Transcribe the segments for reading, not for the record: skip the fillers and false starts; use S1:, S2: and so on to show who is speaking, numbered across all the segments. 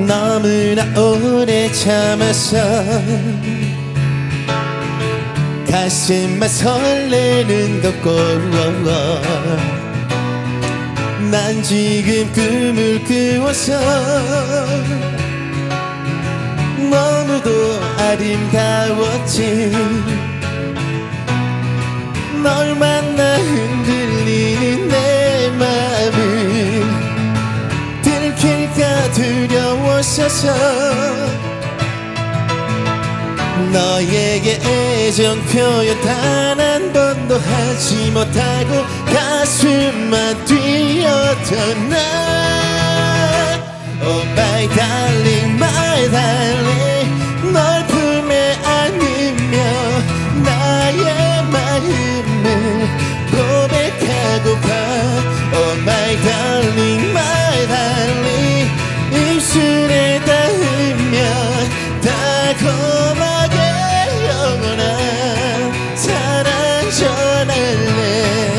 S1: 너무나 오래 참았어. 가슴만 설레는 것고 난 지금 꿈을 꾸어서 너무도 아름다웠지. 널 만나 흔들리는 내 마음을 들킬까 두려웠어서 너에게 애정 표현 단 한 번도 하지 못하고 가슴만 뛰었던 나. Oh my darling, my darling, 널 품에 안으며 나의 마음을 고백하고파. Oh my darling, my darling, 입술에 닿으면 달콤하게 영원한 사랑 전할래.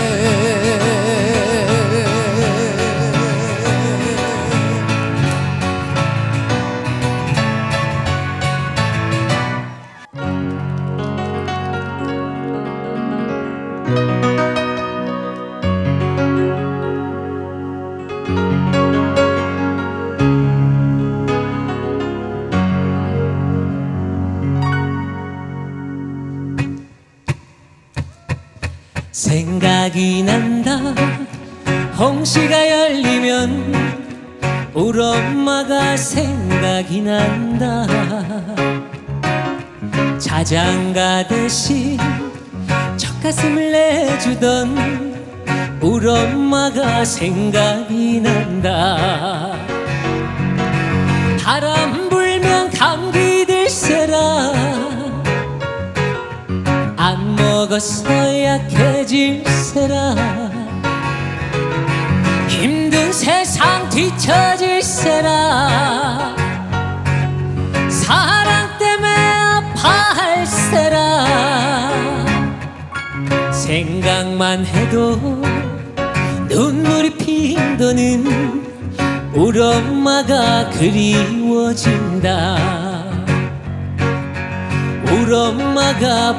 S2: 생각이 난다. 홍시가 열리면 우리 엄마가 생각이 난다. 자장가 대신 젖가슴을 내주던 우리 엄마가 생각이 난다. 바람 불면 감기 들세라. 안 먹어서 약해질세라. 힘든 세상 뒤처질세라. 사랑 때문에 아파할세라. 생각만 해도 눈물이 핑 도는 우리 엄마가 그리워진다. 우리 엄마가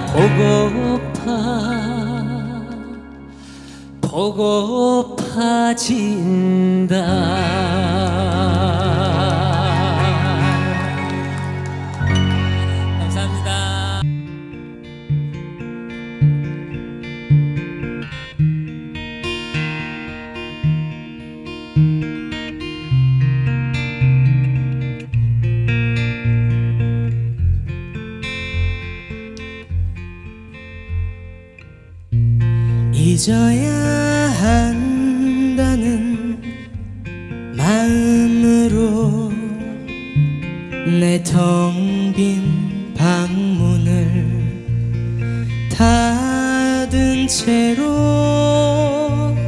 S2: 보고파진다. 감사합니다.
S3: 잊어야 한다는 마음으로 내 텅 빈 방문을 닫은 채로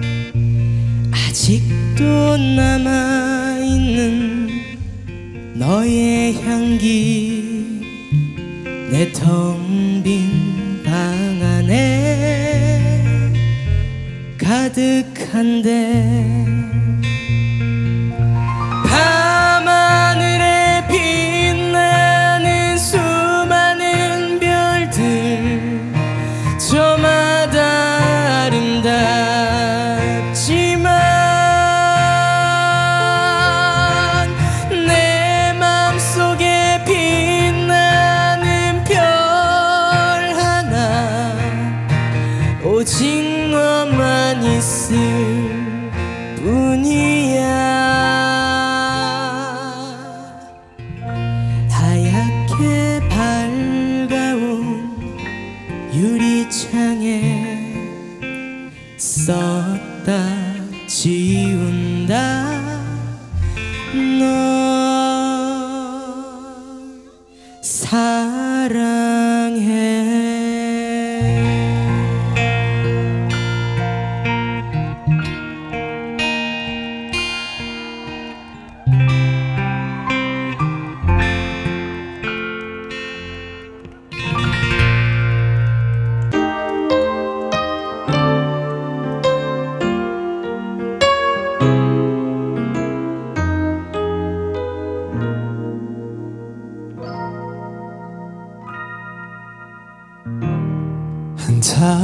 S3: 아직도 남아있는 너의 향기 내 텅 빈 방 안에 가득한데 밤하늘에 빛나는 수많은 별들 저마다 아름답지만 내 맘속에 빛나는 별 하나 오직 너만 있을 뿐이야. 하얗게 밝아온 유리창에 썼다 지운다 널 사랑해.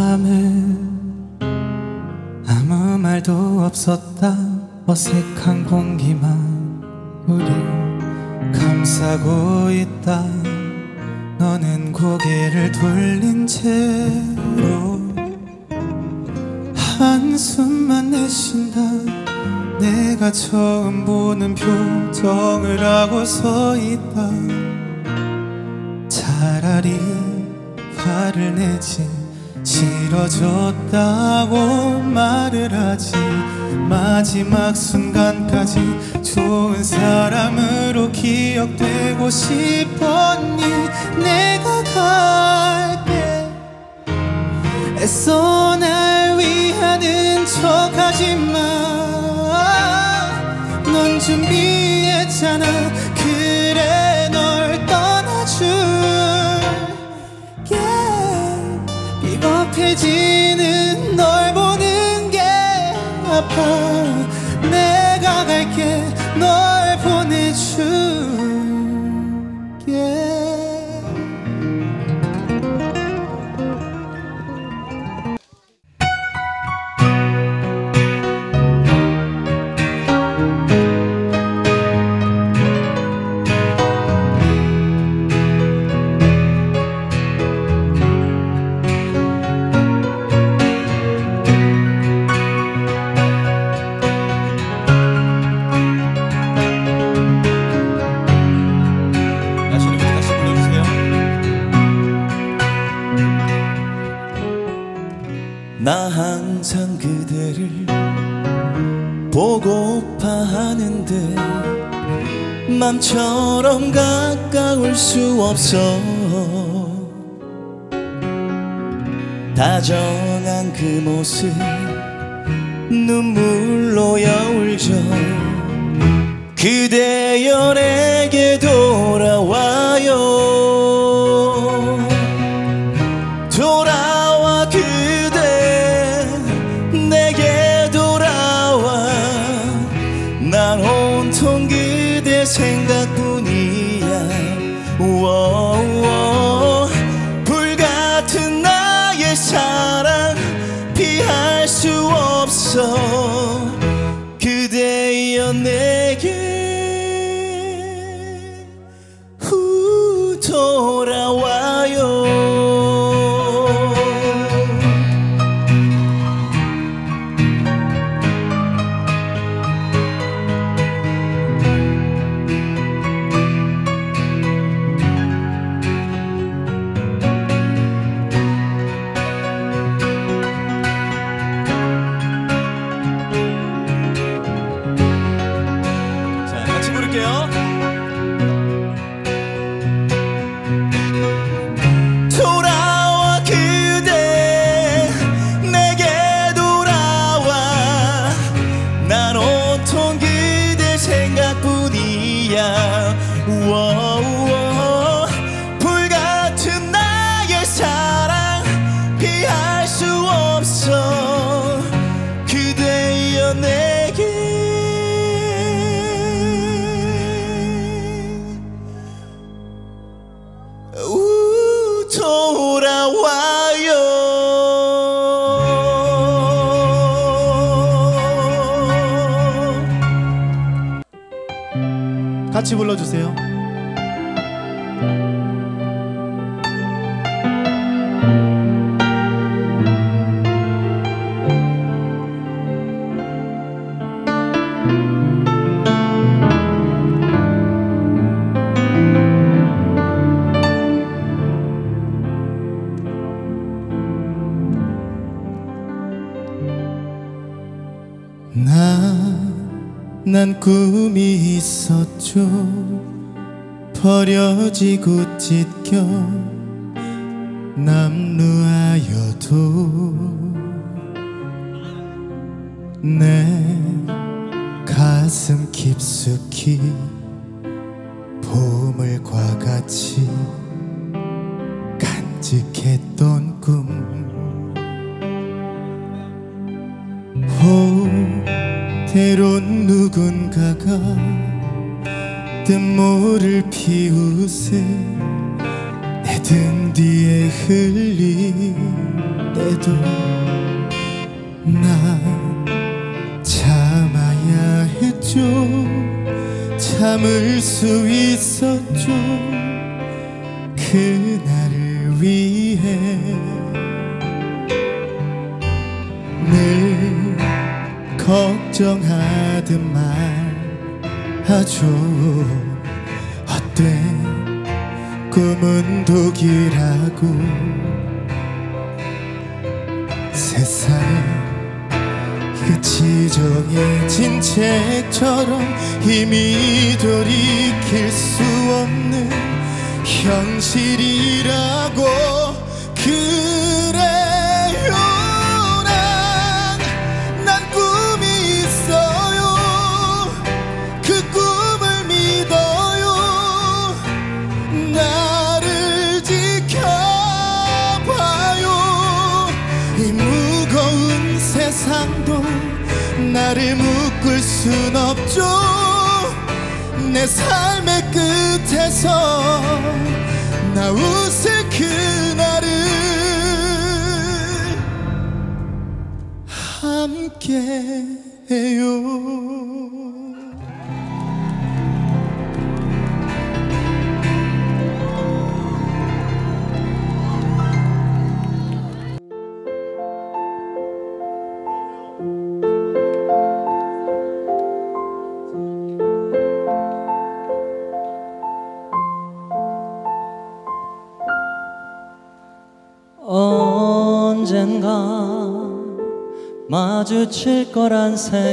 S3: 밤에 아무 말도 없었다. 어색한 공기만 우리 감싸고 있다. 너는 고개를 돌린 채로 한숨만 내쉰다. 내가 처음 보는 표정을 하고 서 있다. 차라리 화를 내지 싫어졌다고 말을 하지. 마지막 순간까지 좋은 사람으로 기억되고 싶었니. 내가 갈게. 애써 날 위하는 척하지마. 넌 준비했잖아. 그래 널 떠나줄게. 비겁해지는 널 보는 게 아파. 내가 갈게. 널 보내줄게.
S1: 나 항상 그대를 보고파 하는데 맘처럼 가까울 수 없어. 다정한 그 모습 눈물로 여울져. 그대여 내게 돌아와요. 돌아와 그대 내게 돌아와. 난 온통 그대 생각뿐이야. 불같은 나의 사랑 피할 수 없어. 그대여 내게 돌아와요. 자, 같이 부를게요. 돌아와 그대 내게 돌아와. 난 온통 그대 생각뿐이야. 불같은 나의 사랑 피할 수 없어. 그대여 내게 돌아와요. 같이 불러주세요. 난 꿈이 있었죠. 버려지고 찢겨 남루하여도 내 가슴 깊숙이 보물과 같이 간직했던 꿈. 때론 누군가가 뜻모를 피우세 내 내 등 뒤에 흘린 때도 난 참아야 했죠. 참을 수 있었죠. 그날을 위해 늘 걱정하듯 말하죠. 어때 꿈은 독이라고. 세상에 끝이 정해진 책처럼 이미 돌이킬 수 없는 현실이라고. 그래요, 난 꿈이 있어요. 그 꿈을 믿어요. 나를 지켜봐요. 이 무거운 세상도 나를 묶을 순 없죠. 내 삶의 끝에서 나 웃을 그날을 함께해요.
S2: 언젠가 마주칠 거란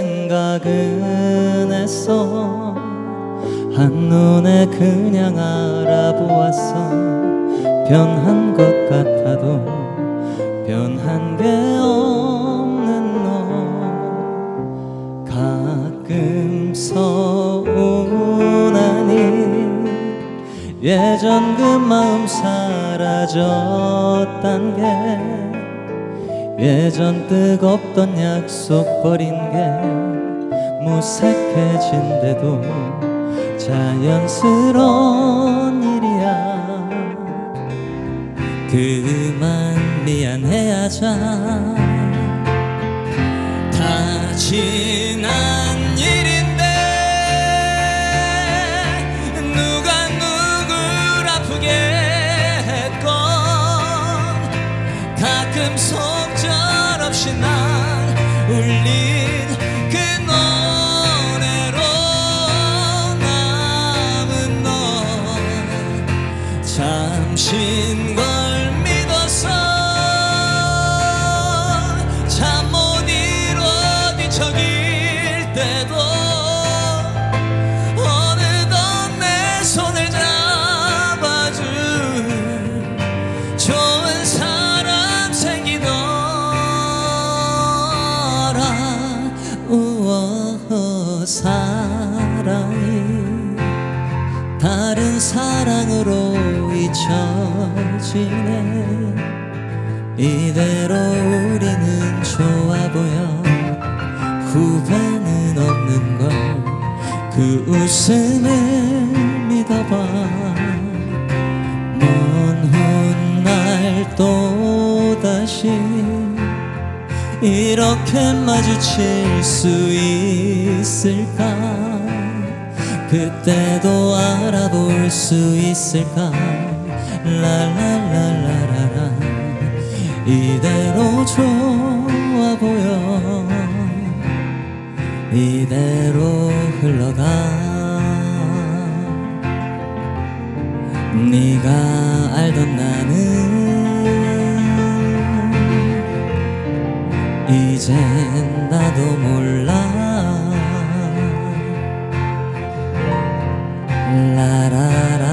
S2: 생각은 했어. 한눈에 그냥 알아보았어. 변한 것 같아도 변한 게 없는 너. 가끔 서운하니 예전 그 마음 사라졌단 게, 예전 뜨겁던 약속 버린 게 무색해진대도 자연스러운 일이야. 그만 미안해하자. 다 지난 일인데 누가 누굴 아프게 했건 가끔 속절없이 날 울린 그 노래로 남은 너. 잠신 걸 믿었어. 잠 못 이뤄 뒤척일 때도 어느덧 내 손을 잡아줄 좋은 사람 생기더라. 우와, 사랑이 다른 사랑으로 잊혀지네. 이대로 우리는 좋아 보여. 후회는 없는 걸 그 웃음을 믿어봐. 먼 훗날 또다시 이렇게 마주칠 수 있을까. 그때도 알아볼 수 있을까. 라라라라라라. 이대로 좋아 보여. 이대로 흘러가. 네가 알던 나는 이젠 나도 몰라. 라라라.